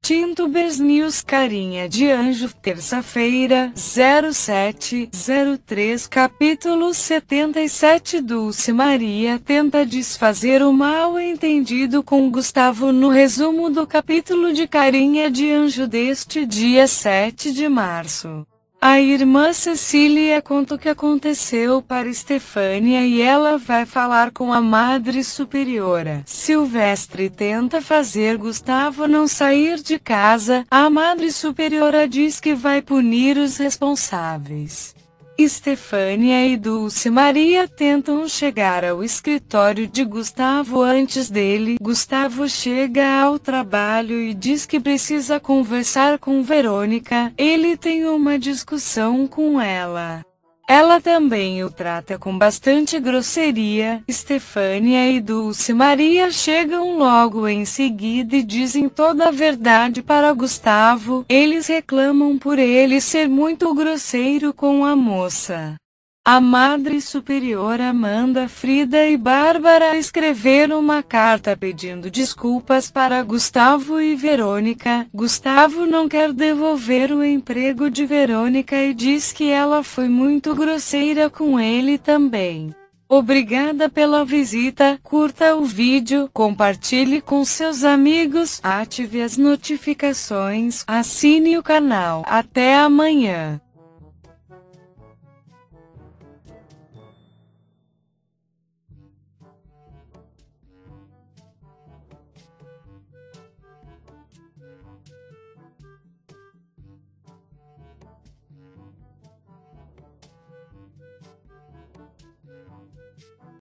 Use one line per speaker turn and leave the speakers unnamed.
Tintubers News Carinha de Anjo, terça-feira, 07/03, capítulo 77. Dulce Maria tenta desfazer o mal-entendido com Gustavo. No resumo do capítulo de Carinha de Anjo deste dia 7 de março. A irmã Cecília conta o que aconteceu para Estefânia e ela vai falar com a Madre Superiora. Silvestre tenta fazer Gustavo não sair de casa. A Madre Superiora diz que vai punir os responsáveis. Estefânia e Dulce Maria tentam chegar ao escritório de Gustavo antes dele. Gustavo chega ao trabalho e diz que precisa conversar com Verônica. Ele tem uma discussão com ela. Ela também o trata com bastante grosseria. Estefânia e Dulce Maria chegam logo em seguida e dizem toda a verdade para Gustavo. Eles reclamam por ele ser muito grosseiro com a moça. A Madre Superiora manda Frida e Bárbara escrever uma carta pedindo desculpas para Gustavo e Verônica. Gustavo não quer devolver o emprego de Verônica e diz que ela foi muito grosseira com ele também. Obrigada pela visita, curta o vídeo, compartilhe com seus amigos, ative as notificações, assine o canal. Até amanhã.